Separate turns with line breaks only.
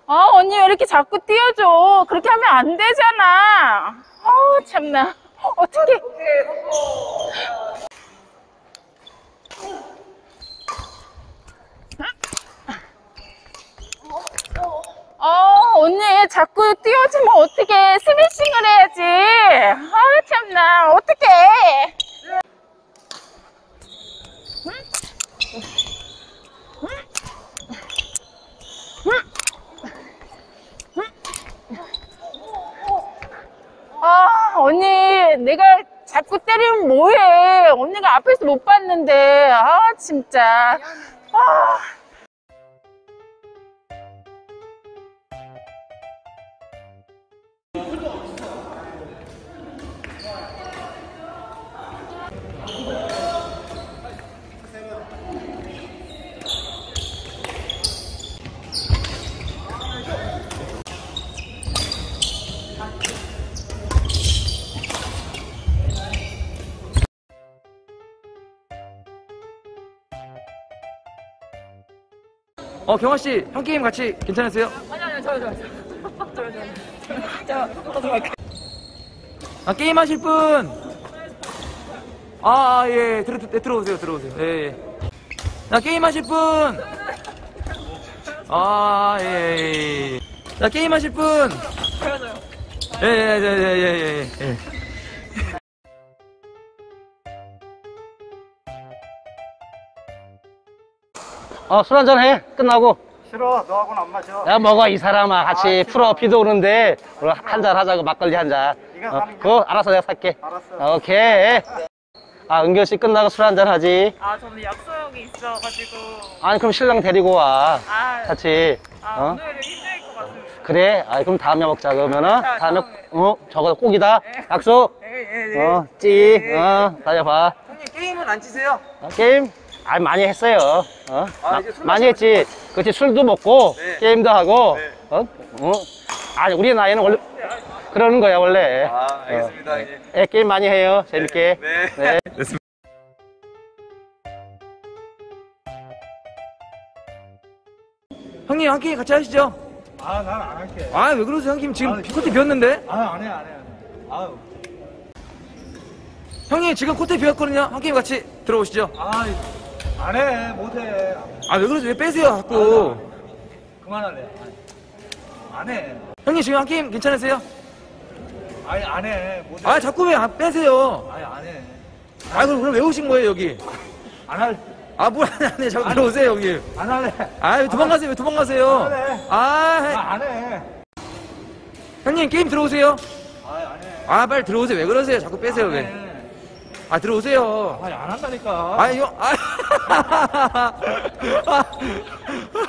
언니 왜 이렇게 자꾸 띄워줘? 그렇게 하면 안 되잖아. 참나. 어떡해. 언니 자꾸 띄워주면 어떡해. 스매싱을 해야지. 참나. 어떡해. 언니, 내가 자꾸 때리면 뭐해? 언니가 앞에서 못 봤는데. 진짜.
경화씨, 형 게임 같이 괜찮으세요?
아니, 저요.
게임 하실 분! 예, 들어오세요. 예. 게임 하실 분! 예. 게임 하실 분!
저요.
예.
술 한잔 해. 끝나고.
싫어. 너하고는 안 마셔.
야, 먹어, 이 사람아. 같이 풀어. 비도 오는데. 오늘 한잔 하자고, 막걸리 한 잔.
네가 사는
그거 알아서 내가 살게.
알았어.
오케이. 은결 씨 끝나고 술 한잔 하지.
저는 약속이 있어가지고.
아니, 그럼 신랑 데리고 와. 같이.
오늘은 힘들 것 같습니다.
그래? 그럼 다음에 먹자, 그러면은. 다음에, 저거 꼭이다. 약속. 다녀봐.
형님, 게임은 안 치세요?
게임? 많이 했어요.
이제 술
많이 했지. 그렇지, 술도 먹고,
네.
게임도 하고.
네.
아니, 우리 나이는 원래, 그러는 거야, 원래.
알겠습니다. 이제.
게임 많이 해요. 재밌게.
네. 됐습니다. 형님, 한 게임 같이 하시죠?
난 안 할게.
왜 그러세요, 형님? 지금 코트 비었는데?
안 해. 아유.
형님, 지금 코트 비었거든요? 한 게임 같이 들어오시죠?
안 해. 못 해.
왜 그러세요? 왜 빼세요, 자꾸?
그만할래. 안 해.
형님, 지금 한 게임 괜찮으세요?
안 해. 못 해.
자꾸 왜 안 빼세요?
안 해.
그럼 왜 오신 거예요, 여기?
안 할.
뭘 안 해? 자꾸 들어오세요, 여기.
안 할래.
왜 도망가세요?
안 해.
형님, 게임 들어오세요.
안 해.
빨리 들어오세요. 왜 그러세요? 자꾸 빼세요, 왜? 들어오세요.
안 한다니까.
이거,